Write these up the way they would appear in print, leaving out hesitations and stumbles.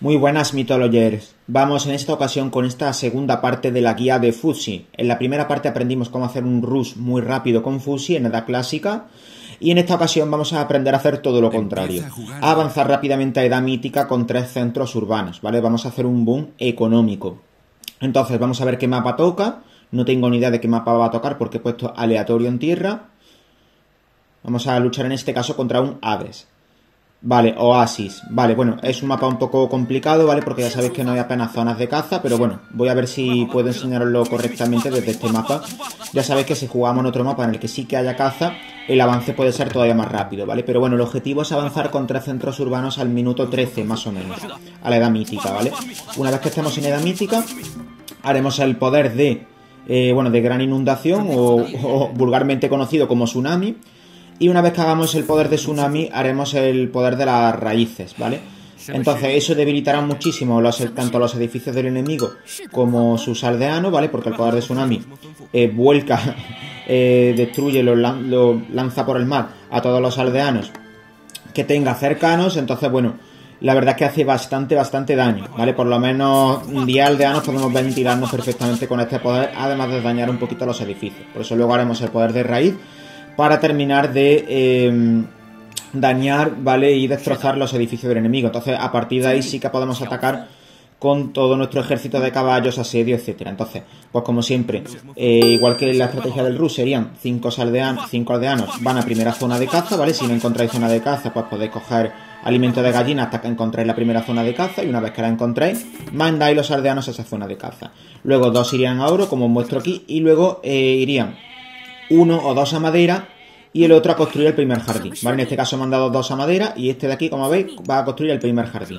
Muy buenas mitologers. Vamos en esta ocasión con esta segunda parte de la guía de Fuxi. En la primera parte aprendimos cómo hacer un rush muy rápido con Fuxi en edad clásica. Y en esta ocasión vamos a aprender a hacer todo lo contrario. A avanzar rápidamente a edad mítica con 3 centros urbanos, ¿vale? Vamos a hacer un boom económico. Entonces vamos a ver qué mapa toca. No tengo ni idea de qué mapa va a tocar porque he puesto aleatorio en tierra. Vamos a luchar en este caso contra un Hades. Vale, Oasis. Vale, bueno, es un mapa un poco complicado, ¿vale? Porque ya sabéis que no hay apenas zonas de caza, pero bueno, voy a ver si puedo enseñaroslo correctamente desde este mapa. Ya sabéis que si jugamos en otro mapa en el que sí que haya caza, el avance puede ser todavía más rápido, ¿vale? Pero bueno, el objetivo es avanzar con 3 centros urbanos al minuto 13, más o menos, a la edad mítica, ¿vale? Una vez que estemos en edad mítica, haremos el poder de, de gran inundación o vulgarmente conocido como tsunami. Y una vez que hagamos el poder de tsunami, haremos el poder de las raíces, ¿vale? Entonces eso debilitará muchísimo tanto los edificios del enemigo como sus aldeanos, ¿vale? Porque el poder de tsunami vuelca, destruye, lo lanza por el mar a todos los aldeanos que tenga cercanos. Entonces, bueno, la verdad es que hace bastante daño, ¿vale? Por lo menos 10 aldeanos podemos ventilarnos perfectamente con este poder, además de dañar un poquito los edificios. Por eso luego haremos el poder de raíz, para terminar de dañar, ¿vale? Y destrozar los edificios del enemigo. Entonces, a partir de ahí sí que podemos atacar con todo nuestro ejército de caballos, asedio, etcétera. Entonces, pues como siempre, igual que la estrategia del Rush, serían 5 aldeanos van a primera zona de caza, ¿vale? Si no encontráis zona de caza, pues podéis coger alimento de gallina hasta que encontréis la primera zona de caza, y una vez que la encontréis, mandáis los aldeanos a esa zona de caza. Luego 2 irían a oro, como os muestro aquí, y luego irían 1 o 2 a madera y el otro a construir el primer jardín, ¿vale? En este caso me han dado 2 a madera y este de aquí, como veis, va a construir el primer jardín.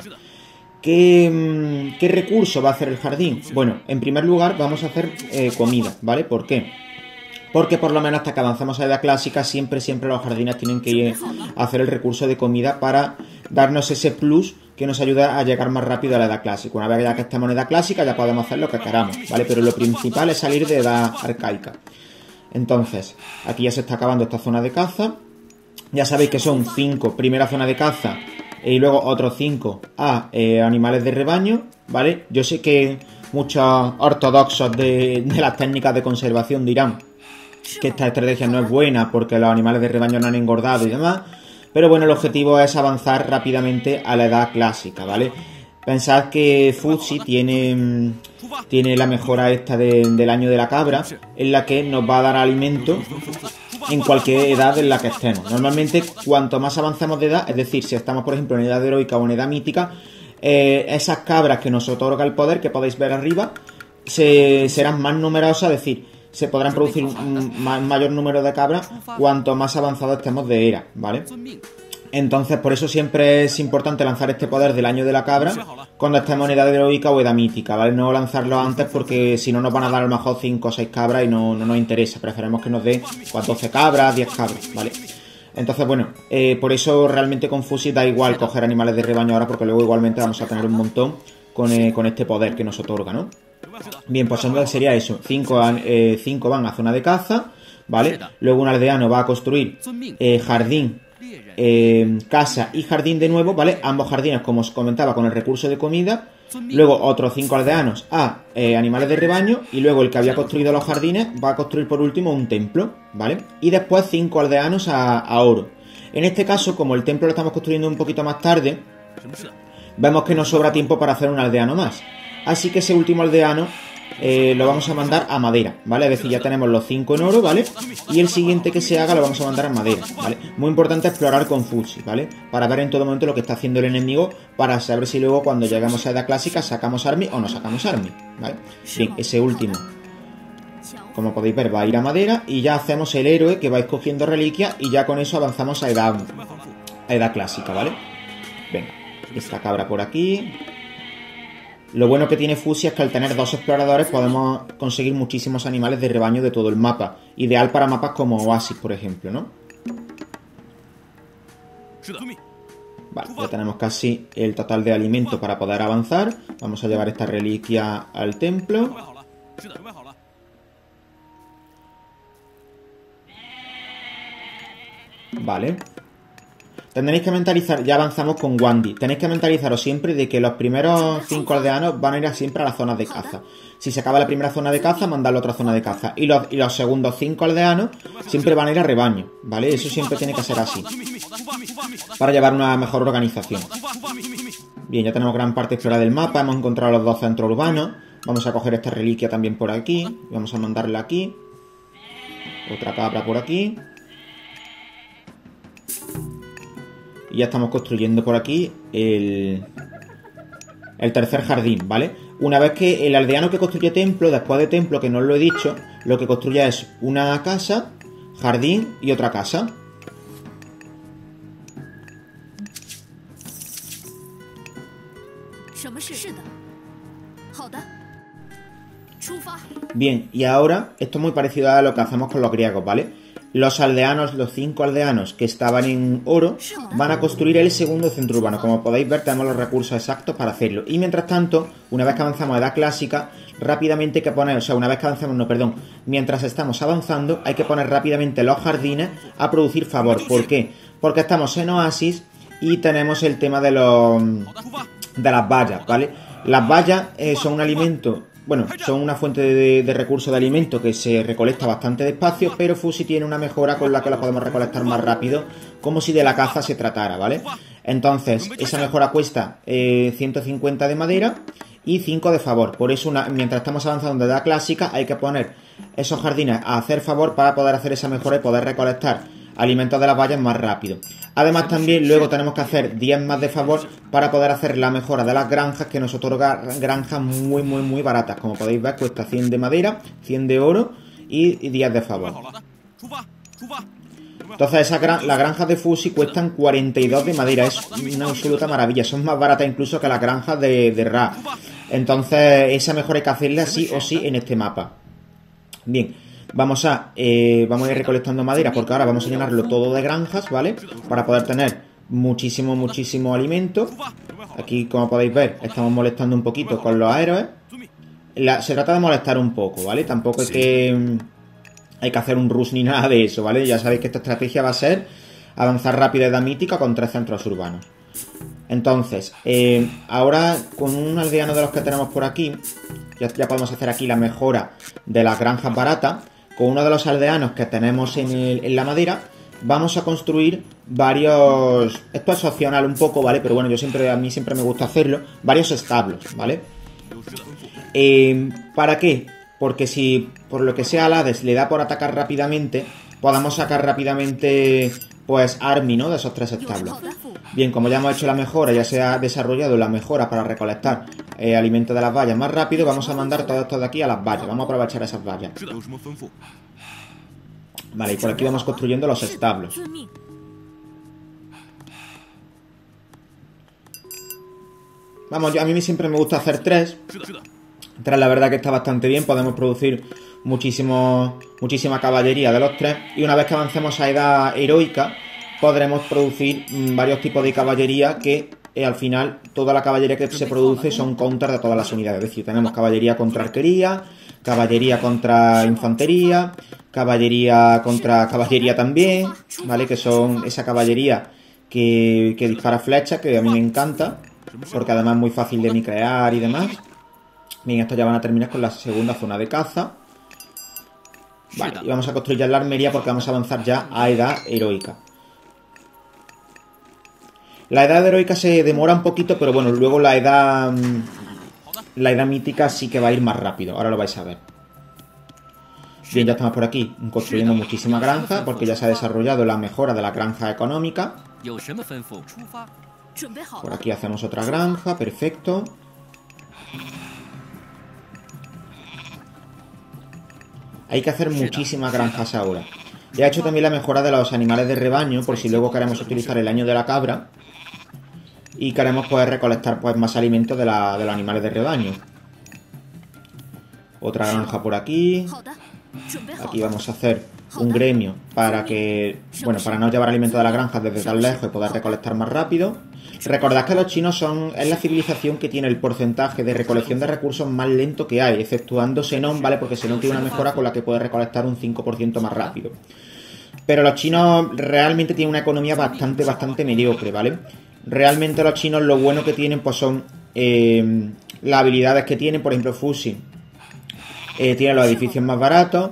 ¿Qué recurso va a hacer el jardín? Bueno, en primer lugar vamos a hacer comida, ¿vale? ¿Por qué? Porque por lo menos hasta que avancemos a edad clásica siempre los jardines tienen que hacer el recurso de comida para darnos ese plus que nos ayuda a llegar más rápido a la edad clásica. Una vez ya que estemos en edad clásica ya podemos hacer lo que queramos, ¿vale? Pero lo principal es salir de edad arcaica. Entonces, aquí ya se está acabando esta zona de caza. Ya sabéis que son 5 primera zona de caza y luego otros 5 a animales de rebaño, ¿vale? Yo sé que muchos ortodoxos de las técnicas de conservación dirán que esta estrategia no es buena porque los animales de rebaño no han engordado y demás, pero bueno, el objetivo es avanzar rápidamente a la edad clásica, ¿vale? Pensad que Fuxi tiene la mejora esta del año de la cabra, en la que nos va a dar alimento en cualquier edad en la que estemos. Normalmente, cuanto más avancemos de edad, es decir, si estamos por ejemplo en edad heroica o en edad mítica, esas cabras que nos otorga el poder, que podéis ver arriba, serán más numerosas, es decir, se podrán producir un mayor número de cabras cuanto más avanzados estemos de era, ¿vale? Entonces, por eso siempre es importante lanzar este poder del año de la cabra cuando estemos en edad heroica o edad mítica, ¿vale? No lanzarlo antes porque si no nos van a dar a lo mejor 5 o 6 cabras y no nos interesa. Preferimos que nos dé 12 cabras, 10 cabras, ¿vale? Entonces, bueno, por eso realmente con Fuxi da igual coger animales de rebaño ahora, porque luego igualmente vamos a tener un montón con este poder que nos otorga, ¿no? Bien, pues entonces sería eso. 5 van a zona de caza, ¿vale? Luego un aldeano va a construir jardín, casa y jardín de nuevo, ¿vale? Ambos jardines, como os comentaba, con el recurso de comida. Luego otros 5 aldeanos a animales de rebaño. Y luego el que había construido los jardines va a construir por último un templo, ¿vale? Y después 5 aldeanos a oro. En este caso, como el templo lo estamos construyendo un poquito más tarde, vemos que nos sobra tiempo para hacer un aldeano más. Así que ese último aldeano lo vamos a mandar a madera, ¿vale? Es decir, ya tenemos los 5 en oro, ¿vale? Y el siguiente que se haga lo vamos a mandar a madera, ¿vale? Muy importante explorar con Fuxi, ¿vale? Para ver en todo momento lo que está haciendo el enemigo, para saber si luego cuando lleguemos a edad clásica sacamos army o no sacamos army, ¿vale? Bien, ese último, como podéis ver, va a ir a madera y ya hacemos el héroe que va escogiendo reliquias y ya con eso avanzamos a edad clásica, ¿vale? Venga, esta cabra por aquí. Lo bueno que tiene Fuxi es que al tener 2 exploradores podemos conseguir muchísimos animales de rebaño de todo el mapa. Ideal para mapas como Oasis, por ejemplo, ¿no? Vale, ya tenemos casi el total de alimento para poder avanzar. Vamos a llevar esta reliquia al templo. Vale. Tendréis que mentalizar, ya avanzamos con Wandy. Tenéis que mentalizaros siempre de que los primeros 5 aldeanos van a ir siempre a las zonas de caza. Si se acaba la primera zona de caza, mandadlo a otra zona de caza. Y los segundos 5 aldeanos siempre van a ir a rebaño, ¿vale? Eso siempre tiene que ser así, para llevar una mejor organización. Bien, ya tenemos gran parte explorada del mapa. Hemos encontrado los 2 centros urbanos. Vamos a coger esta reliquia también por aquí. Vamos a mandarla aquí. Otra cabra por aquí. Y ya estamos construyendo por aquí el tercer jardín, ¿vale? Una vez que el aldeano que construye templo, después de templo, que no os lo he dicho, lo que construye es una casa, jardín y otra casa. Bien, y ahora esto es muy parecido a lo que hacemos con los griegos, ¿vale? Los aldeanos, los 5 aldeanos que estaban en oro, van a construir el segundo centro urbano. Como podéis ver, tenemos los recursos exactos para hacerlo. Y mientras tanto, una vez que avanzamos a edad clásica, rápidamente hay que poner, o sea, una vez que avancemos, no, perdón, mientras estamos avanzando, hay que poner rápidamente los jardines a producir favor. ¿Por qué? Porque estamos en oasis y tenemos el tema de las bayas, ¿vale? Las bayas son un alimento... Bueno, son una fuente de recursos de alimento que se recolecta bastante despacio, pero Fusi tiene una mejora con la que la podemos recolectar más rápido, como si de la caza se tratara, ¿vale? Entonces, esa mejora cuesta 150 de madera y 5 de favor. Por eso, mientras estamos avanzando de edad clásica, hay que poner esos jardines a hacer favor para poder hacer esa mejora y poder recolectar alimentos de las bayas más rápido. Además, también luego tenemos que hacer 10 más de favor para poder hacer la mejora de las granjas, que nos otorga granjas muy baratas. Como podéis ver, cuesta 100 de madera, 100 de oro y 10 de favor. Entonces, las granjas de Fusi cuestan 42 de madera. Es una absoluta maravilla. Son más baratas incluso que las granjas de Ra. Entonces, esa mejora hay que hacerla sí o sí en este mapa. Bien. Vamos a ir recolectando madera, porque ahora vamos a llenarlo todo de granjas, ¿vale? Para poder tener muchísimo alimento. Aquí, como podéis ver, estamos molestando un poquito con los héroes. Se trata de molestar un poco, ¿vale? Tampoco hay que hacer un rush ni nada de eso, ¿vale? Ya sabéis que esta estrategia va a ser avanzar rápido edad mítica con 3 centros urbanos. Entonces, ahora con un aldeano de los que tenemos por aquí, ya podemos hacer aquí la mejora de las granjas baratas. Con uno de los aldeanos que tenemos en la madera, vamos a construir varios... Esto es opcional un poco, ¿vale? Pero bueno, a mí siempre me gusta hacerlo. Varios establos, ¿vale? ¿Para qué? Porque si por lo que sea al Hades le da por atacar rápidamente, podamos sacar rápidamente, pues, Army, ¿no? De esos 3 establos. Bien, como ya hemos hecho la mejora, ya se ha desarrollado la mejora para recolectar alimentos de las vallas más rápido, vamos a mandar todo esto de aquí a las vallas. Vamos a aprovechar esas vallas. Vale, y por aquí vamos construyendo los establos. Vamos, a mí siempre me gusta hacer 3. 3 la verdad que está bastante bien. Podemos producir muchísima caballería de los 3. Y una vez que avancemos a edad heroica, podremos producir varios tipos de caballería que al final toda la caballería que se produce son counter de todas las unidades. Es decir, tenemos caballería contra arquería, caballería contra infantería, caballería contra caballería también, ¿vale? Que son esa caballería que dispara flechas, que a mí me encanta, porque además es muy fácil de micrear y demás. Bien, esto ya van a terminar con la segunda zona de caza. Vale, y vamos a construir ya la armería porque vamos a avanzar ya a edad heroica. La edad heroica se demora un poquito, pero bueno, luego la edad mítica sí que va a ir más rápido. Ahora lo vais a ver. Bien, ya estamos por aquí construyendo muchísima granja, porque ya se ha desarrollado la mejora de la granja económica. Por aquí hacemos otra granja, perfecto. Hay que hacer muchísimas granjas ahora. Ya he hecho también la mejora de los animales de rebaño, por si luego queremos utilizar el año de la cabra y queremos poder recolectar pues más alimentos de los animales de rebaño. Otra granja por aquí. Aquí vamos a hacer un gremio para que, bueno, para no llevar alimentos de las granjas desde tan lejos y poder recolectar más rápido. Recordad que los chinos es la civilización que tiene el porcentaje de recolección de recursos más lento que hay, exceptuando Xenón, ¿vale? Porque Xenón tiene una mejora con la que puede recolectar un 5% más rápido. Pero los chinos realmente tienen una economía bastante mediocre, ¿vale? Realmente los chinos lo bueno que tienen pues son las habilidades que tienen. Por ejemplo, Fuxi tiene los edificios más baratos.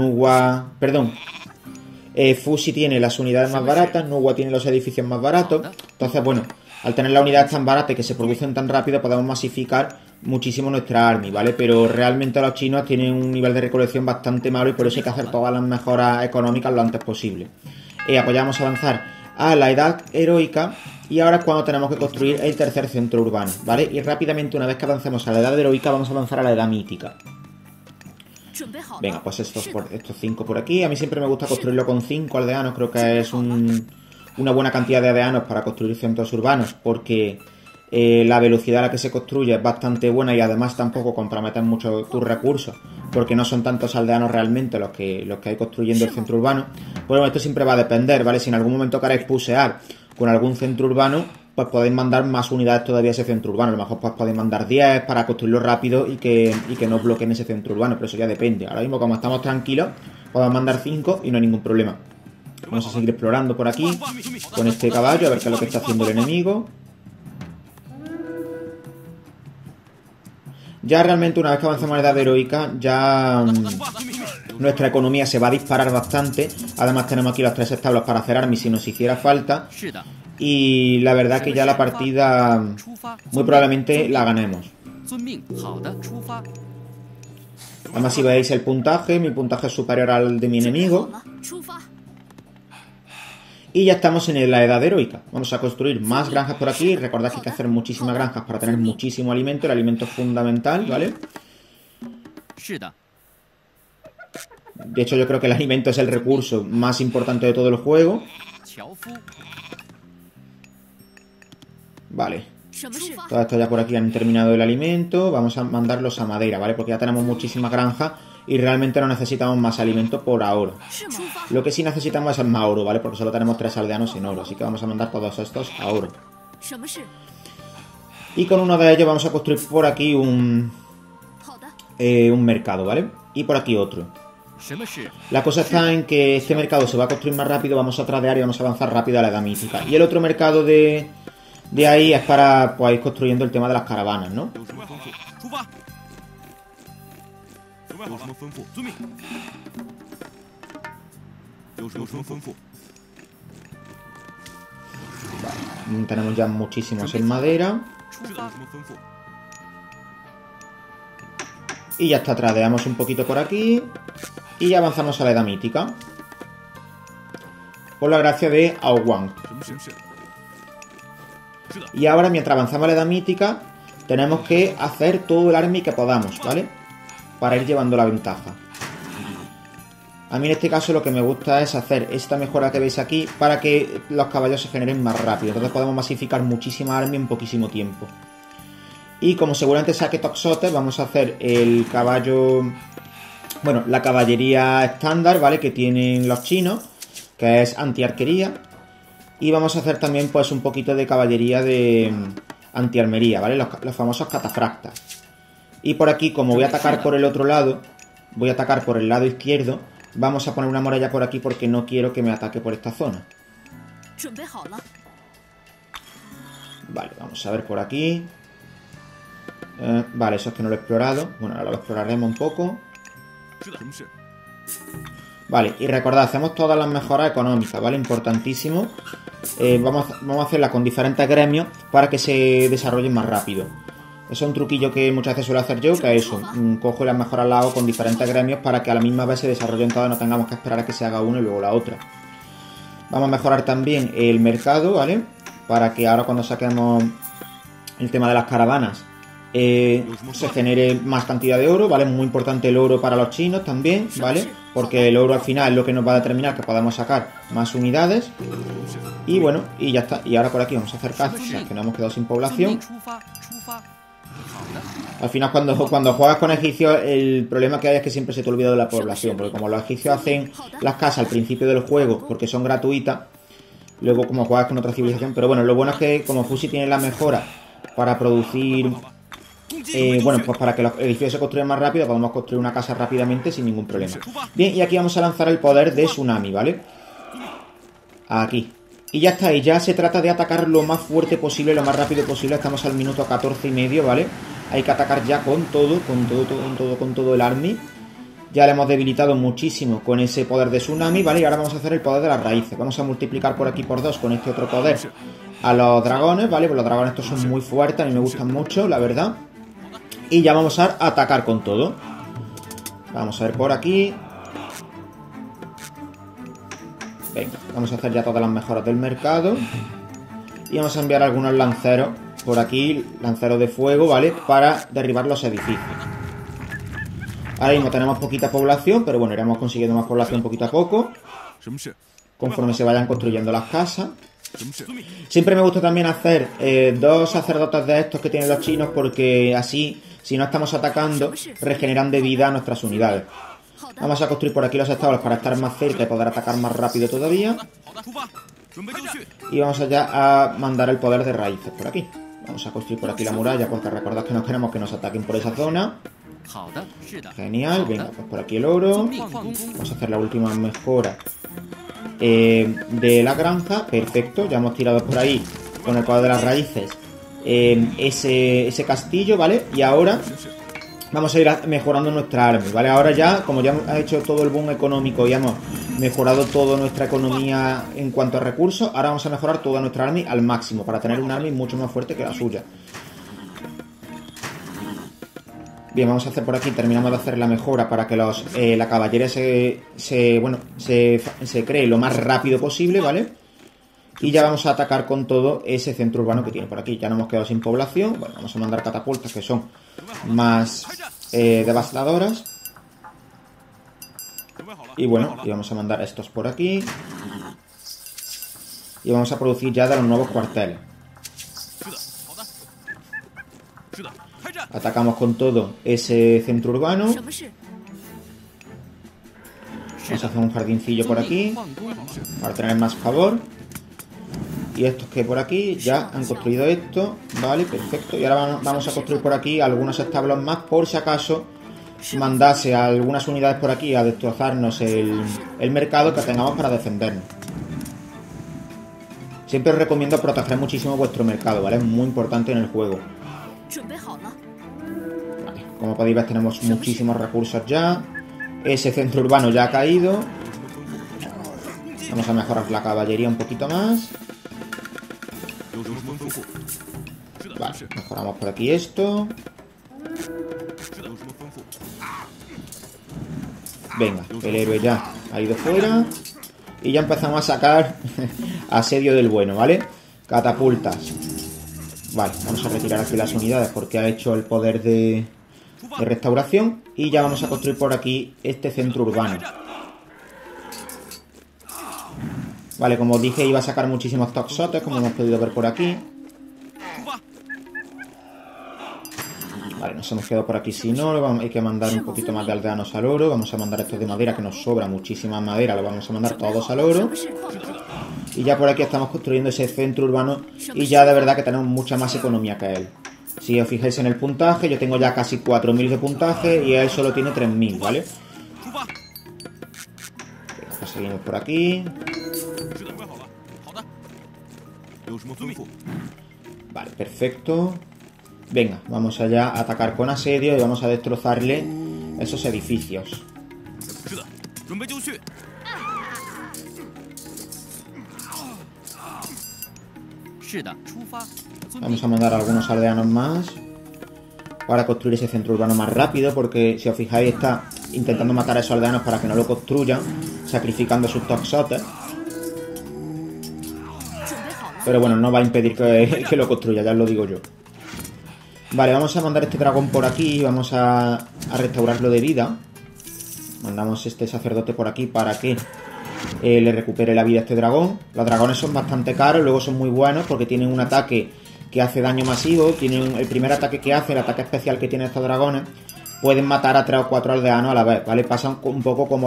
Fuxi tiene las unidades más baratas. Nuwa tiene los edificios más baratos. Entonces, bueno, al tener las unidades tan baratas y que se producen tan rápido, podemos masificar muchísimo nuestra army, ¿vale? Pero realmente los chinos tienen un nivel de recolección bastante malo y por eso hay que hacer todas las mejoras económicas lo antes posible. Apoyamos a avanzar a la edad heroica y ahora es cuando tenemos que construir el tercer centro urbano, ¿vale? Y rápidamente, una vez que avancemos a la edad heroica, vamos a avanzar a la edad mítica. Venga, pues estos 5 por aquí. A mí siempre me gusta construirlo con 5 aldeanos. Creo que es una buena cantidad de aldeanos para construir centros urbanos, porque la velocidad a la que se construye es bastante buena y además tampoco comprometen mucho tus recursos, porque no son tantos aldeanos realmente los que hay construyendo el centro urbano. Bueno, esto siempre va a depender, ¿vale? Si en algún momento queréis pusear con algún centro urbano, pues podéis mandar más unidades todavía a ese centro urbano. A lo mejor pues podéis mandar 10 para construirlo rápido y que no bloqueen ese centro urbano, pero eso ya depende. Ahora mismo, como estamos tranquilos, podemos mandar 5 y no hay ningún problema. Vamos a seguir explorando por aquí con este caballo, a ver qué es lo que está haciendo el enemigo. Ya realmente, una vez que avancemos a la edad heroica, ya nuestra economía se va a disparar bastante. Además tenemos aquí los 3 establos para hacer armas si nos hiciera falta. Y la verdad que ya la partida muy probablemente la ganemos. Además, si veis el puntaje, mi puntaje es superior al de mi enemigo. Y ya estamos en la edad heroica. Vamos a construir más granjas por aquí. Recordad que hay que hacer muchísimas granjas para tener muchísimo alimento. El alimento es fundamental, ¿vale? De hecho, yo creo que el alimento es el recurso más importante de todo el juego. Vale. Todo esto ya por aquí han terminado el alimento. Vamos a mandarlos a madera, ¿vale? Porque ya tenemos muchísimas granjas y realmente no necesitamos más alimento por ahora. Lo que sí necesitamos es más oro, ¿vale? Porque solo tenemos 3 aldeanos en oro. Así que vamos a mandar todos estos a oro. Y con uno de ellos vamos a construir por aquí un mercado, ¿vale? Y por aquí otro. La cosa está en que este mercado se va a construir más rápido. Vamos a tradear y vamos a avanzar rápido a la edad mítica. Y el otro mercado de ahí es para pues, ir construyendo el tema de las caravanas, ¿no? Vale, tenemos ya muchísimos en madera. Y ya está, tradeamos un poquito por aquí. Y ya avanzamos a la edad mítica. Por la gracia de Ao Wang. Y ahora, mientras avanzamos a la edad mítica, tenemos que hacer todo el army que podamos, ¿vale? Para ir llevando la ventaja. A mí en este caso lo que me gusta es hacer esta mejora que veis aquí para que los caballos se generen más rápido. Entonces podemos masificar muchísima army en poquísimo tiempo. Y como seguramente saque Toxotes, vamos a hacer el caballo... Bueno, la caballería estándar, ¿vale? Que tienen los chinos, que es antiarquería. Y vamos a hacer también pues un poquito de caballería de antiarmería, ¿vale? Los famosos catafractas. Y por aquí, como voy a atacar por el otro lado, voy a atacar por el lado izquierdo, vamos a poner una muralla por aquí porque no quiero que me ataque por esta zona. Vale, vamos a ver por aquí. Vale, eso es que no lo he explorado. Bueno, ahora lo exploraremos un poco. Vale, y recordad, hacemos todas las mejoras económicas, ¿vale? Importantísimo. Vamos a hacerlas con diferentes gremios para que se desarrollen más rápido. Eso es un truquillo que muchas veces suelo hacer yo, que es eso. Cojo y las mejoras las hago con diferentes gremios para que a la misma vez se desarrollen todas, no tengamos que esperar a que se haga una y luego la otra. Vamos a mejorar también el mercado, ¿vale? Para que ahora cuando saquemos el tema de las caravanas se genere más cantidad de oro, ¿vale? Muy importante el oro para los chinos también, ¿vale? Porque el oro al final es lo que nos va a determinar que podamos sacar más unidades. Y bueno, y ya está. Y ahora por aquí vamos a hacer casas, o sea, que nos hemos quedado sin población. Al final cuando juegas con egipcios, el problema que hay es que siempre se te olvida de la población, porque como los egipcios hacen las casas al principio del juego porque son gratuitas, luego como juegas con otra civilización, pero bueno, lo bueno es que como Fuxi tiene la mejora para producir... bueno, pues para que los edificios se construyan más rápido, podemos construir una casa rápidamente sin ningún problema. Bien, y aquí vamos a lanzar el poder de Tsunami, ¿vale? Aquí. Y ya está, y ya se trata de atacar lo más fuerte posible, lo más rápido posible. Estamos al minuto 14 y medio, ¿vale? Hay que atacar ya con todo el army. Ya le hemos debilitado muchísimo con ese poder de tsunami, ¿vale? Y ahora vamos a hacer el poder de las raíces. Vamos a multiplicar por aquí por 2 con este otro poder a los dragones, ¿vale? Pues los dragones estos son muy fuertes, a mí me gustan mucho, la verdad. Y ya vamos a atacar con todo. Vamos a ver por aquí. Venga, vamos a hacer ya todas las mejoras del mercado. Y vamos a enviar algunos lanceros por aquí, lanceros de fuego, ¿vale? Para derribar los edificios. Ahora mismo tenemos poquita población, pero bueno, iremos consiguiendo más población poquito a poco, conforme se vayan construyendo las casas. Siempre me gusta también hacer 2 sacerdotes de estos que tienen los chinos, porque así, si no estamos atacando, regeneran de vida a nuestras unidades. Vamos a construir por aquí los establos para estar más cerca y poder atacar más rápido todavía. Y vamos allá a mandar el poder de raíces por aquí. Vamos a construir por aquí la muralla, porque recordad que no queremos que nos ataquen por esa zona. Genial, venga, pues por aquí el oro. Vamos a hacer la última mejora de la granja. Perfecto, ya hemos tirado por ahí con el poder de las raíces ese castillo, ¿vale? Y ahora vamos a ir mejorando nuestra army, ¿vale? Ahora ya, como ya hemos hecho todo el boom económico y hemos mejorado toda nuestra economía en cuanto a recursos, ahora vamos a mejorar toda nuestra army al máximo para tener un army mucho más fuerte que la suya. Bien, vamos a hacer por aquí, terminamos de hacer la mejora para que la caballería se cree lo más rápido posible, ¿vale? Y ya vamos a atacar con todo ese centro urbano que tiene por aquí. Ya no hemos quedado sin población. Bueno, vamos a mandar catapultas que son más devastadoras. Y bueno, y vamos a mandar estos por aquí. Y vamos a producir ya de los nuevos cuarteles. Atacamos con todo ese centro urbano. Vamos a hacer un jardincillo por aquí para tener más favor. Y estos que por aquí ya han construido esto. Vale, perfecto. Y ahora vamos a construir por aquí algunos establos más, por si acaso mandase a algunas unidades por aquí a destrozarnos el mercado que tengamos para defendernos. Siempre os recomiendo proteger muchísimo vuestro mercado, ¿vale? Es muy importante en el juego. Vale, como podéis ver tenemos muchísimos recursos ya. Ese centro urbano ya ha caído. Vamos a mejorar la caballería un poquito más. Vale, mejoramos por aquí esto. Venga, el héroe ya ha ido fuera. Y ya empezamos a sacar asedio del bueno, ¿vale? Catapultas. Vale, vamos a retirar aquí las unidades porque ha hecho el poder de restauración. Y ya vamos a construir por aquí este centro urbano. Vale, como os dije, iba a sacar muchísimos toxotes, como hemos podido ver por aquí. Vale, nos hemos quedado por aquí sin oro. Hay que mandar un poquito más de aldeanos al oro. Vamos a mandar estos de madera, que nos sobra muchísima madera. Lo vamos a mandar todos al oro. Y ya por aquí estamos construyendo ese centro urbano. Y ya de verdad que tenemos mucha más economía que él. Si os fijáis en el puntaje, yo tengo ya casi 4000 de puntaje y él solo tiene 3000, ¿vale? Pues seguimos por aquí. Vale, perfecto. Venga, vamos allá a atacar con asedio y vamos a destrozarle esos edificios. Vamos a mandar algunos aldeanos más para construir ese centro urbano más rápido, porque si os fijáis está intentando matar a esos aldeanos para que no lo construyan, sacrificando sus toxotes. Pero bueno, no va a impedir que lo construya, ya os lo digo yo. Vale, vamos a mandar este dragón por aquí. Vamos a restaurarlo de vida. Mandamos este sacerdote por aquí para que le recupere la vida a este dragón. Los dragones son bastante caros, luego son muy buenos porque tienen un ataque que hace daño masivo. Tienen el primer ataque que hace, el ataque especial que tienen estos dragones, pueden matar a 3 o 4 aldeanos a la vez, ¿vale? Pasan un poco como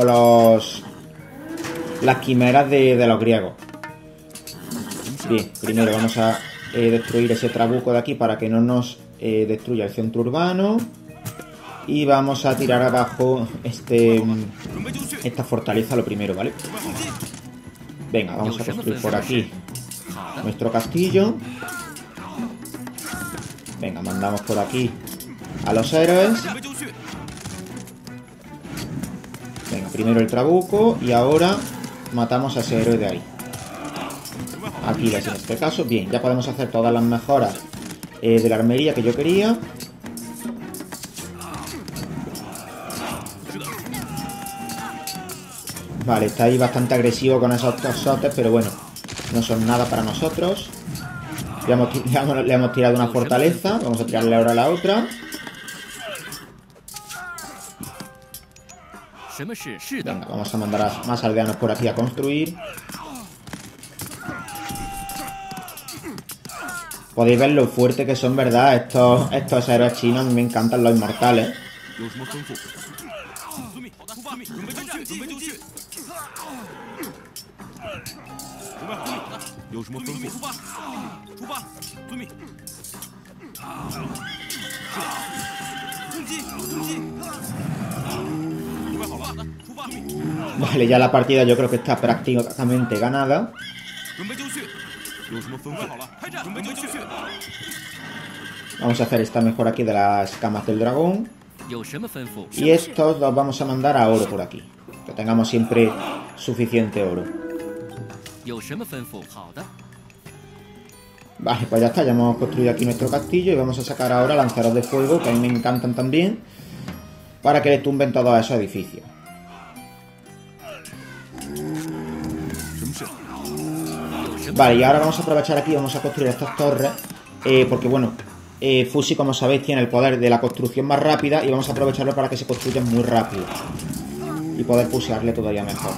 las quimeras de los griegos. Bien, primero vamos a destruir ese trabuco de aquí para que no nos destruya el centro urbano. Y vamos a tirar abajo esta fortaleza lo primero, ¿vale? Venga, vamos a construir por aquí nuestro castillo. Venga, mandamos por aquí a los héroes. Venga, primero el trabuco y ahora matamos a ese héroe de ahí. Aquiles en este caso. Bien, ya podemos hacer todas las mejoras de la armería que yo quería. Vale, está ahí bastante agresivo con esos tosotes, pero bueno, no son nada para nosotros. Le hemos tirado una fortaleza. Vamos a tirarle ahora a la otra. Venga, vamos a mandar a más aldeanos por aquí a construir. Podéis ver lo fuerte que son, ¿verdad? Estos héroes chinos. A mí me encantan los inmortales. Vale, ya la partida yo creo que está prácticamente ganada. Vamos a hacer esta mejora aquí de las escamas del dragón. Y estos los vamos a mandar a oro por aquí. Que tengamos siempre suficiente oro. Vale, pues ya está, ya hemos construido aquí nuestro castillo. Y vamos a sacar ahora lanceros de fuego, que a mí me encantan también, para que le tumben todos esos edificios. Vale, y ahora vamos a aprovechar aquí, vamos a construir estas torres, porque bueno, Fushi, como sabéis, tiene el poder de la construcción más rápida y vamos a aprovecharlo para que se construyan muy rápido y poder pushearle todavía mejor.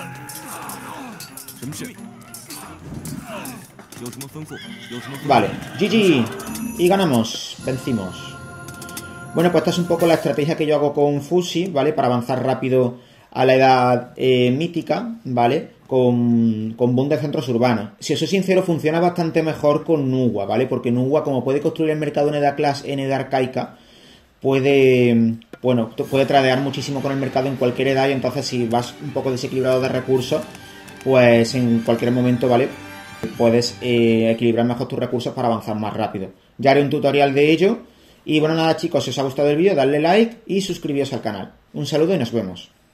Vale, GG, y ganamos, vencimos. Bueno, pues esta es un poco la estrategia que yo hago con Fushi, ¿vale? Para avanzar rápido a la edad mítica, ¿vale? Con boom de centros urbanos. Si os soy sincero, funciona bastante mejor con Nuwa, ¿vale? Porque Nuwa, como puede construir el mercado en edad arcaica, puede tradear muchísimo con el mercado en cualquier edad, y entonces si vas un poco desequilibrado de recursos, pues en cualquier momento, ¿vale? Puedes equilibrar mejor tus recursos para avanzar más rápido. Ya haré un tutorial de ello. Y bueno, nada chicos, si os ha gustado el vídeo, dadle like y suscribíos al canal. Un saludo y nos vemos.